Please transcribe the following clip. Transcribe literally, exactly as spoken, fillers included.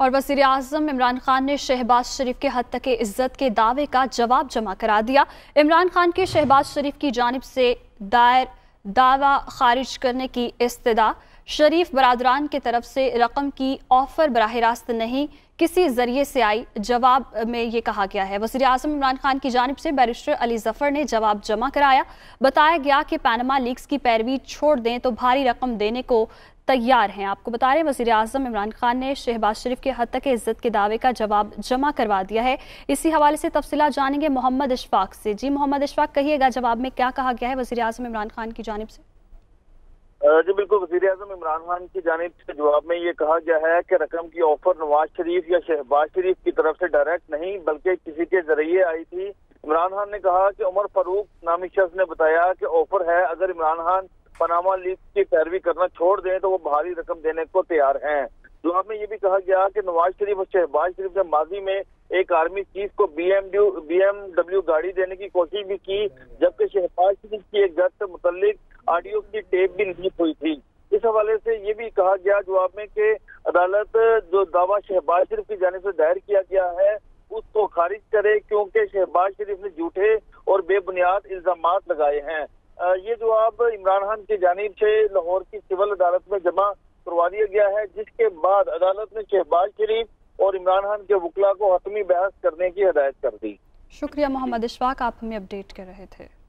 और वज़ीर आज़म इमरान खान ने शहबाज शरीफ के हद तक इज्जत के दावे का जवाब जमा करा दिया। इमरान खान के शहबाज शरीफ की जानिब से दायर दावा खारिज करने की इस्तदा। शरीफ बरादरान की तरफ से रकम की ऑफर बराह रास्त नहीं, किसी जरिए से आई। जवाब में ये कहा गया है, वज़ीर आज़म इमरान खान की जानिब से बैरिस्टर अली जफर ने जवाब जमा कराया। बताया गया कि पैनमा लीक्स की पैरवी छोड़ दें तो भारी रकम देने को तैयार हैं। आपको बता रहे हैं वज़ीर आज़म इमरान खान ने शहबाज शरीफ के हद तक इज्जत के दावे का जवाब जमा करवा दिया है। इसी हवाले से तफसीलात जानेंगे मोहम्मद इशफाक से। जी मोहम्मद इशफाक, कहिएगा जवाब में क्या कहा गया है वज़ीर आज़म इमरान खान की जानिब से? जी बिल्कुल, वज़ीर आज़म इमरान खान की जानिब से जवाब में ये कहा गया है कि रकम की ऑफर नवाज शरीफ या शहबाज शरीफ की तरफ से डायरेक्ट नहीं बल्कि किसी के जरिए आई थी। इमरान खान ने कहा कि उमर फारूक नामी शख्स ने बताया कि ऑफर है, अगर इमरान खान पनामा लीक्स की पैरवी करना छोड़ दें तो वो भारी रकम देने को तैयार हैं। जवाब में ये भी कहा गया कि नवाज शरीफ और शहबाज शरीफ ने माजी में एक आर्मी चीफ को बीएमडब्ल्यू गाड़ी देने की कोशिश भी की, जबकि शहबाज शरीफ की एक जज से मुतल्लिक ऑडियो की टेप भी लीक हुई थी। इस हवाले से ये भी कहा गया जवाब में कि अदालत जो दावा शहबाज शरीफ की जानिब से दायर किया गया है उसको खारिज करे, क्योंकि शहबाज शरीफ ने झूठे और बेबुनियाद इल्जाम लगाए हैं। ये जवाब इमरान खान की जानिब से लाहौर की सिविल अदालत में जमा करवा दिया गया है, जिसके बाद अदालत ने शहबाज शरीफ और इमरान खान के वकला को हतमी बहस करने की हिदायत कर दी। शुक्रिया मोहम्मद इशफाक, आप हमें अपडेट कर रहे थे।